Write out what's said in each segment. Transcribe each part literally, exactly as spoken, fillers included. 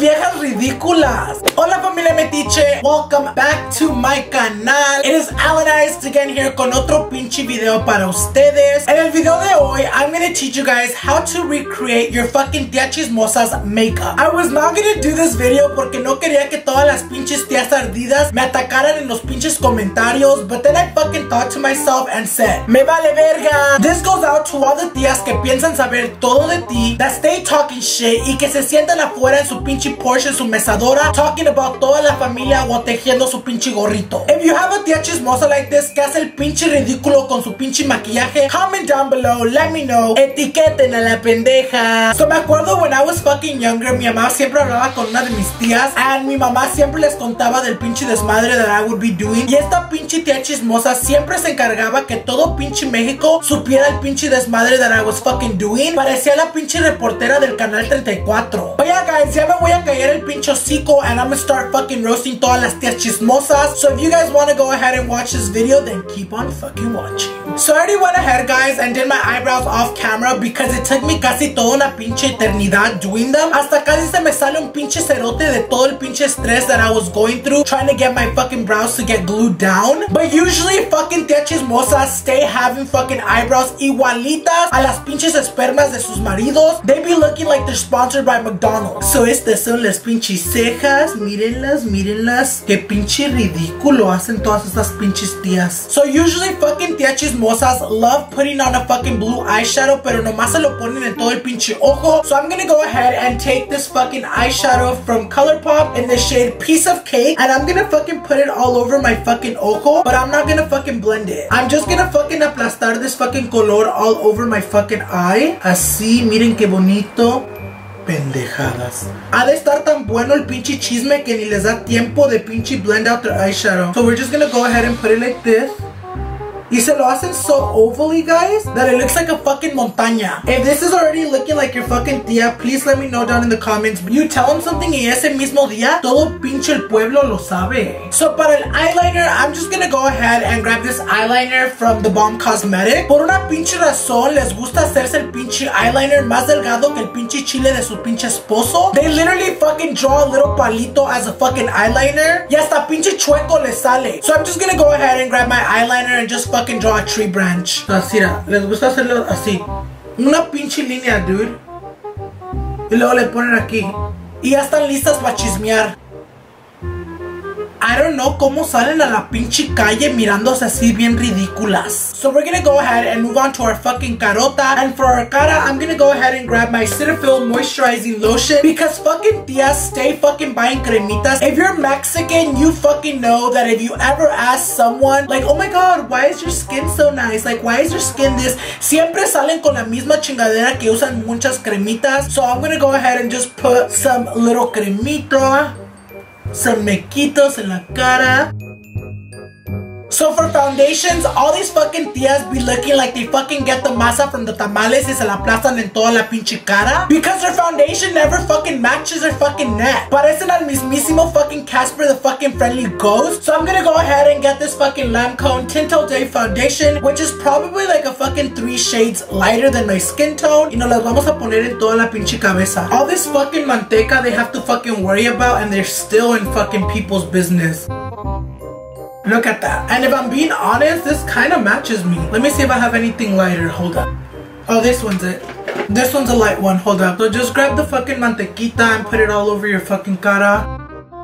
viejas ridículas. Hola familia metiche, welcome back to my canal. It is Alanized again here con otro pinche video para ustedes. En el video de hoy, I'm gonna teach you guys how to recreate your fucking tía chismosas makeup. I was not gonna do this video porque no quería que todas las pinches tías ardidas me atacaran en los pinches comentarios, but then I fucking thought to myself and said, me vale verga. This goes out to all the tías que piensan saber todo de ti, that stay talking shit y que se sientan afuera en su pinche Porsche, en su mesadora, talking about toda la familia o tejiendo su pinche gorrito. If you have a tía chismosa like this que hace el pinche ridículo con su pinche maquillaje, comment down below, let me know. Etiqueten a la pendeja. So me acuerdo when I was fucking younger, mi mamá siempre hablaba con una de mis tías and mi mamá siempre les contaba del pinche desmadre that I would be doing. Y esta pinche tía chismosa siempre se encargaba que todo pinche México supiera el pinche desmadre that I was fucking doing. Parecía la pinche reportera del canal treinta y cuatro. But yeah guys, ya me voy a caer el pinche hocico and I'm gonna start fucking roasting todas las tías chismosas. So if you guys want to go ahead and watch this video, then keep on fucking watching. So I already went ahead guys and did my eyebrows off camera because it took me casi toda una pinche eternidad doing them. Hasta casi se me sale un pinche cerote de todo el pinche stress that I was going through trying to get my fucking brows to get glued down. But usually fucking tía chismosas stay having fucking eyebrows igualitas a las pinches espermas de sus maridos. They be looking like they're sponsored by McDonald's. So estas son las pinches cejas. Mírenlas, mírenlas. Qué pinche ridículo hacen todas estas pinches tías. So usually fucking tía chismosas love putting on a fucking blue eyeshadow, pero nomás se lo ponen en todo el pinche ojo. So I'm gonna go ahead and take this fucking eyeshadow from ColourPop in the shade Piece of Cake, and I'm gonna fucking put it all over my fucking ojo, but I'm not gonna fucking blend it. I'm just gonna fucking aplastar this fucking color all over my fucking eye. Así, miren qué bonito. Pendejadas. Ha de estar tan bueno el pinche chisme que ni les da tiempo de pinche blend out their eyeshadow. So we're just gonna go ahead and put it like this. Y se lo hacen so ovally, guys, that it looks like a fucking montaña. If this is already looking like your fucking tía, please let me know down in the comments. You tell them something y ese mismo día, todo pinche el pueblo lo sabe. So para el eyeliner, I'm just gonna go ahead and grab this eyeliner from The Bomb Cosmetic. Por una pinche razón, les gusta hacerse el pinche eyeliner más delgado que el pinche chile de su pinche esposo. They literally fucking draw a little palito as a fucking eyeliner. Y hasta pinche chueco les sale. So I'm just gonna go ahead and grab my eyeliner and just fucking draw a tree branch. Así, les gusta hacerlo así. Una pinche línea, dude. Y luego le ponen aquí. Y ya están listas para chismear. I don't know cómo salen a la pinche calle mirándose así bien ridículas. So we're gonna go ahead and move on to our fucking carota. And for our cara, I'm gonna go ahead and grab my Cetaphil moisturizing lotion. Because fucking tías stay fucking buying cremitas. If you're Mexican, you fucking know that if you ever ask someone, like, oh my god, why is your skin so nice? Like, why is your skin this? Siempre salen con la misma chingadera que usan muchas cremitas. So I'm gonna go ahead and just put some little cremito. Some mequitos en la cara. So for foundations, all these fucking tías be looking like they fucking get the masa from the tamales y se la aplastan en toda la pinche cara. Because their foundation never fucking matches their fucking neck. Parecen al mismísimo fucking Casper the fucking Friendly Ghost. So I'm gonna go ahead and get this fucking Lancome Tint All Day foundation, which is probably like a fucking three shades lighter than my skin tone. Y nos las vamos a poner en toda la pinche cabeza. All this fucking manteca they have to fucking worry about and they're still in fucking people's business. Look at that. And if I'm being honest, this kind of matches me. Let me see if I have anything lighter. Hold up. Oh, this one's it. This one's a light one. Hold up. So just grab the fucking mantequita and put it all over your fucking cara.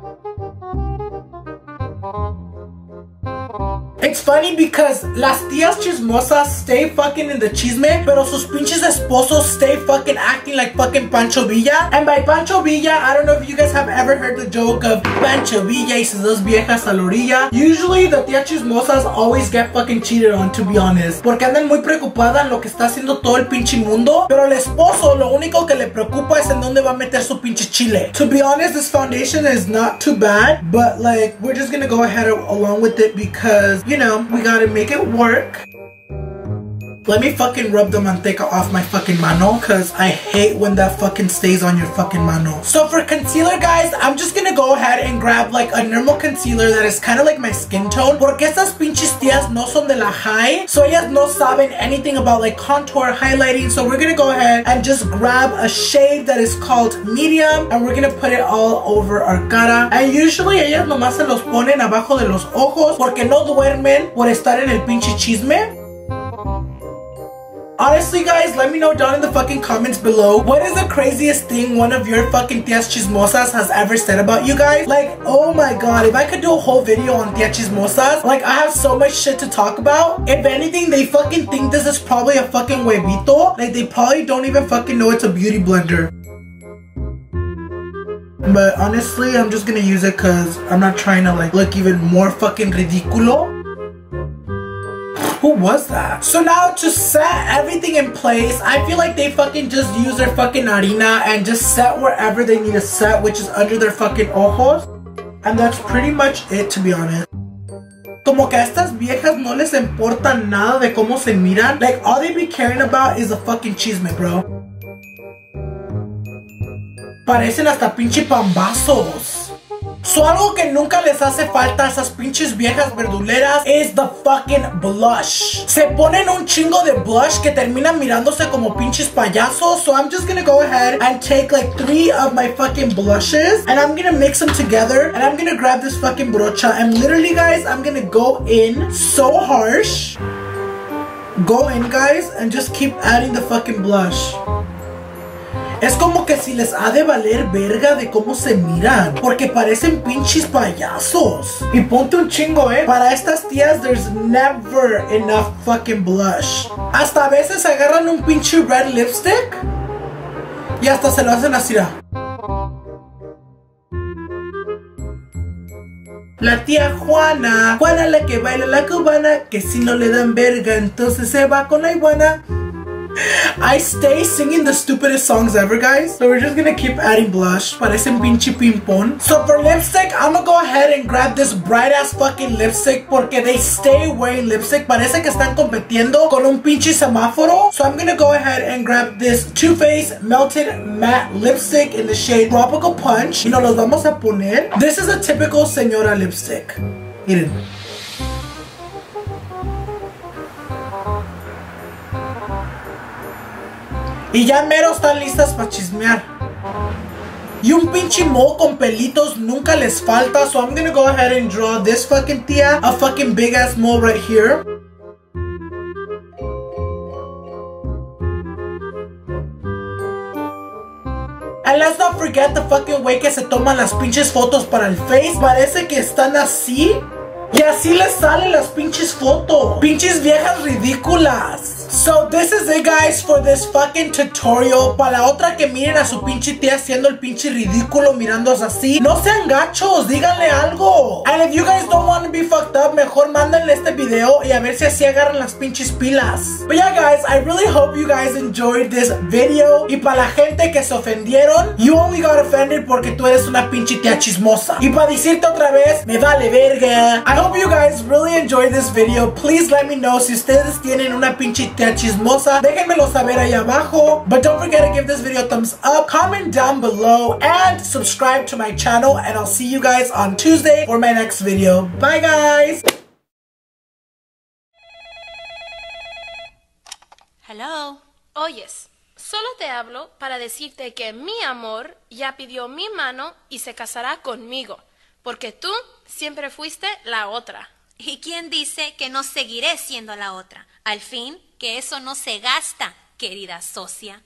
It's funny because las tías chismosas stay fucking in the chisme, pero sus pinches esposos stay fucking acting like fucking Pancho Villa. And by Pancho Villa, I don't know if you guys have ever heard the joke of Pancho Villa y sus dos viejas a la orilla. Usually the tías chismosas always get fucking cheated on, to be honest, porque andan muy preocupadas en lo que está haciendo todo el pinche mundo, pero el esposo lo único que le preocupa es en dónde va a meter su pinche chile. To be honest, this foundation is not too bad, but like we're just gonna go ahead along with it because, you know, we gotta make it work. Let me fucking rub the manteca off my fucking mano, cause I hate when that fucking stays on your fucking mano. So for concealer, guys, I'm just gonna go ahead and grab like a normal concealer that is kind of like my skin tone, porque estas pinches tías no son de la high, so ellas no saben anything about like contour, highlighting. So we're gonna go ahead and just grab a shade that is called medium, and we're gonna put it all over our cara. And usually ellas nomás se los ponen abajo de los ojos porque no duermen por estar en el pinche chisme. Honestly, guys, let me know down in the fucking comments below, what is the craziest thing one of your fucking tias chismosas has ever said about you guys? Like, oh my god, if I could do a whole video on tia chismosas, like, I have so much shit to talk about. If anything, they fucking think this is probably a fucking huevito. Like, they probably don't even fucking know it's a beauty blender. But honestly, I'm just gonna use it because I'm not trying to like look even more fucking ridiculo. Who was that? So now to set everything in place, I feel like they fucking just use their fucking harina and just set wherever they need to set, which is under their fucking ojos. And that's pretty much it, to be honest. Como que a estas viejas no les importa nada de cómo se miran. Like, all they be caring about is a fucking chisme, bro. Parecen hasta pinche pambazos. So algo que nunca les hace falta a esas pinches viejas verduleras is the fucking blush. Se ponen un chingo de blush que terminan mirándose como pinches payasos. So I'm just gonna go ahead and take like three of my fucking blushes and I'm gonna mix them together, and I'm gonna grab this fucking brocha, and literally, guys, I'm gonna go in so harsh. Go in, guys, and just keep adding the fucking blush. Es como que si les ha de valer verga de cómo se miran, porque parecen pinches payasos. Y ponte un chingo, eh. Para estas tías, there's never enough fucking blush. Hasta a veces agarran un pinche red lipstick y hasta se lo hacen así. La tía Juana, Juana la que baila la cubana, que si no le dan verga, entonces se va con la iguana. I stay singing the stupidest songs ever, guys. So we're just gonna keep adding blush. Parecen pinche pimpón. So for lipstick, I'm gonna go ahead and grab this bright ass fucking lipstick porque they stay wearing lipstick. Parece que están compitiendo con un pinche semáforo. So I'm gonna go ahead and grab this Too Faced Melted Matte Lipstick in the shade Tropical Punch. Y nos los vamos a poner. This is a typical señora lipstick. Miren. Y ya mero están listas para chismear. Y un pinche mole con pelitos nunca les falta. So I'm gonna go ahead and draw this fucking tia a fucking big ass mole right here. And let's not forget the fucking way que se toman las pinches fotos para el face. Parece que están así. Y así les salen las pinches fotos. Pinches viejas ridículas. So this is it, guys, for this fucking tutorial. Para la otra que miren a su pinche tía haciendo el pinche ridículo mirándoos así, no sean gachos, díganle algo. And if you guys don't want to be fucked up, mejor mándenle este video y a ver si así agarran las pinches pilas. But yeah, guys, I really hope you guys enjoyed this video. Y para la gente que se ofendieron, you only got offended porque tú eres una pinche tía chismosa. Y para decirte otra vez, me vale verga. I hope you guys really enjoyed this video. Please let me know si ustedes tienen una pinche tía chismosa. Déjenmelo saber ahí abajo. But don't forget to give this video a thumbs up, comment down below, and subscribe to my channel. And I'll see you guys on Tuesday for my next video. Bye, guys. Hello. Oyes, solo te hablo para decirte que mi amor ya pidió mi mano y se casará conmigo, porque tú siempre fuiste la otra. ¿Y quién dice que no seguiré siendo la otra? Al fin, que eso no se gasta, querida socia.